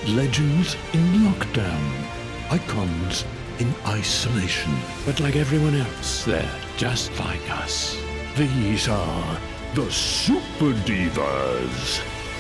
Legends in lockdown. Icons in isolation. But like everyone else, they're just like us. These are the Super Divas.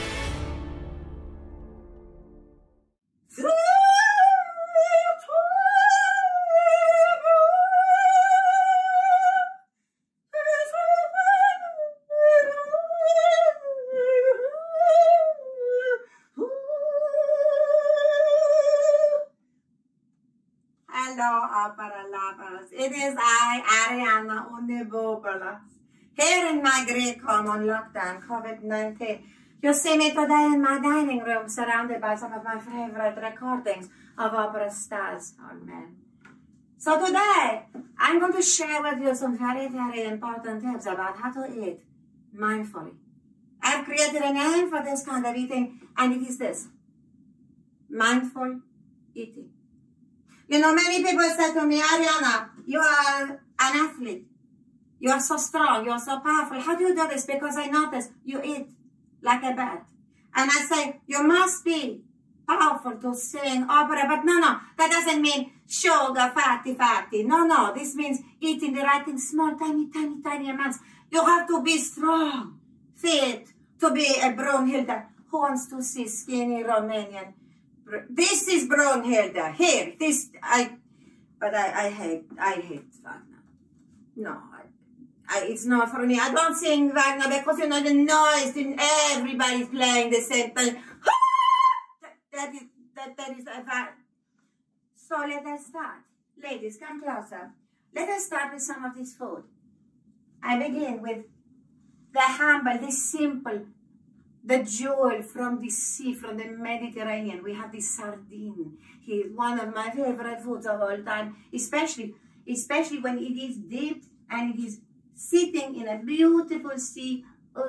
Hello, opera lovers. It is I, Ariana Unibobola, here in my great home on lockdown, COVID-19. You see me today in my dining room, surrounded by some of my favorite recordings of opera stars, all men. So today, I'm going to share with you some very, very important tips about how to eat mindfully. I've created a name for this kind of eating, and it is this: mindful eating. You know, many people say to me, Ariana, you are an athlete. You are so strong. You are so powerful. How do you do this? Because I notice you eat like a bat. And I say, you must be powerful to sing opera. But no, that doesn't mean sugar, fatty. No, this means eating the right thing, small, tiny amounts. You have to be strong, fit, to be a Brunhilde. Who wants to see skinny Romanian? This is Brunhilde. Here, but I hate Wagner. No, it's not for me. I don't sing Wagner because, you know, the noise, and everybody's playing the same thing. That is a bad. So let us start. Ladies, come closer. Let us start with some of this food. I begin with the humble, the simple, the jewel from the sea, from the Mediterranean. We have the sardine. He is one of my favorite foods of all time, especially when it is dipped and it is sitting in a beautiful sea,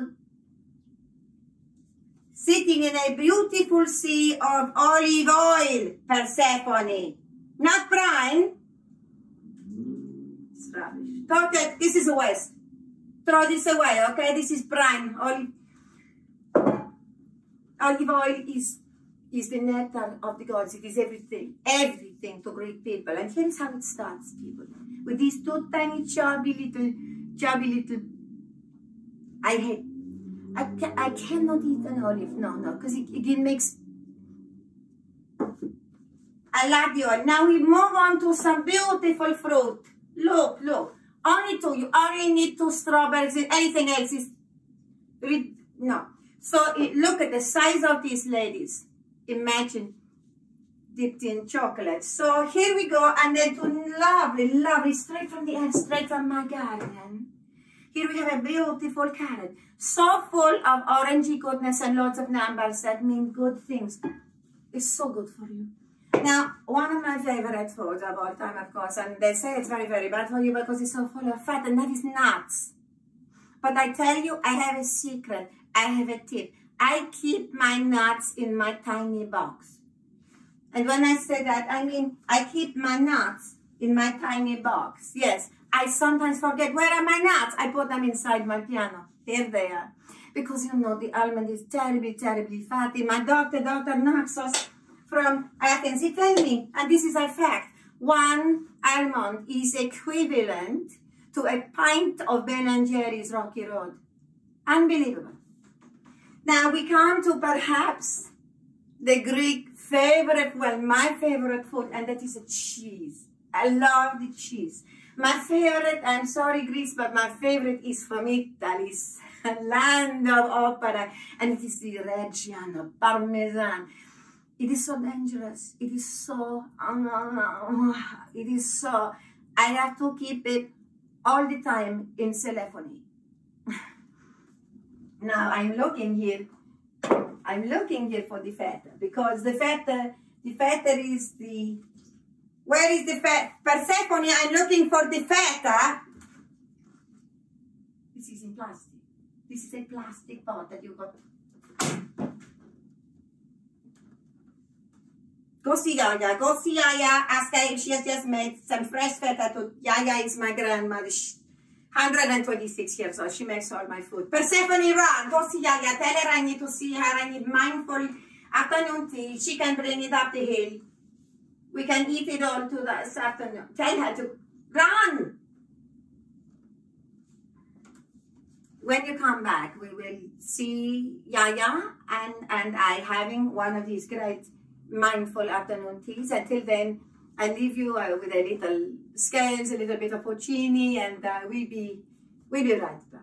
of olive oil, Persephone. Not brine. It's rubbish. Okay, this is a waste. Throw this away, okay? This is brine. Olive oil is the nectar of the gods. It is everything to Greek people. And here's how it starts, people. With these two tiny, chubby little. I cannot eat an olive, no, because it makes. I like the oil. Now we move on to some beautiful fruit. Look. Only two. You only need 2 strawberries. Anything else is no. So look at the size of these ladies. Imagine dipped in chocolate. So here we go, and then to lovely, straight from the end, straight from my garden. Here we have a beautiful carrot, so full of orangey goodness and lots of numbers that mean good things. It's so good for you. Now, one of my favorite foods of all time, of course, and they say it's very, very bad for you because it's so full of fat, and that is nuts. But I tell you, I have a secret. I have a tip. I keep my nuts in my tiny box. And when I say that, I mean I keep my nuts in my tiny box. Yes, I sometimes forget, where are my nuts? I put them inside my piano. Here they are. Because, you know, the almond is terribly fatty. My doctor, Dr. Naxos from Athens, he told me, and this is a fact, 1 almond is equivalent to a pint of Ben & Jerry's Rocky Road. Unbelievable. Now we come to perhaps the Greek favorite, well, my favorite food, and that is a cheese. I love the cheese. My favorite, I'm sorry Greece, but my favorite is from Italy, land of opera, and it is the Reggiano, Parmesan. It is so dangerous. It is so, I have to keep it all the time in telephony. Now I'm looking here for the feta, because the feta is the, where is the feta? Persephone, I'm looking for the feta. This is in plastic. This is a plastic pot that you got. Go see Yaya. Ask her if she has just made some fresh feta. Yaya is my grandmother. 126 years old. She makes all my food. Persephone, run. Go see Yaya. Tell her I need to see her. I need mindful. Afternoon tea, she can bring it up the hill. We can eat it all to this afternoon. Tell her to run. When you come back, we will see Yaya and I having one of these great mindful afternoon teas. Until then, I leave you with a little scales, a little bit of porcini, and we'll be right back.